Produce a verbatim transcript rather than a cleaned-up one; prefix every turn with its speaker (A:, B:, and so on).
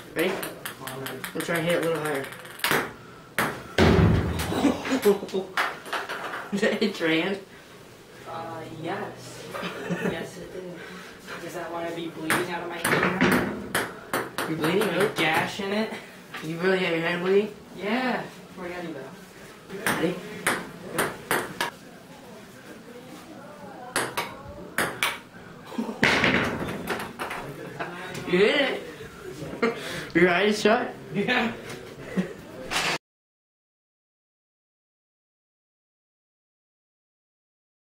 A: Ready? I'm trying to hit it a little higher. Did that hit your hand?
B: Uh, yes. Yes, it did. Is that why I'd be bleeding out of my hand?
A: You bleeding,
B: A
A: really?
B: gash in it?
A: You really have your hand bleeding?
B: Yeah. We're gonna do that.
A: Ready? You hit it! Your eyes shut?
B: Yeah.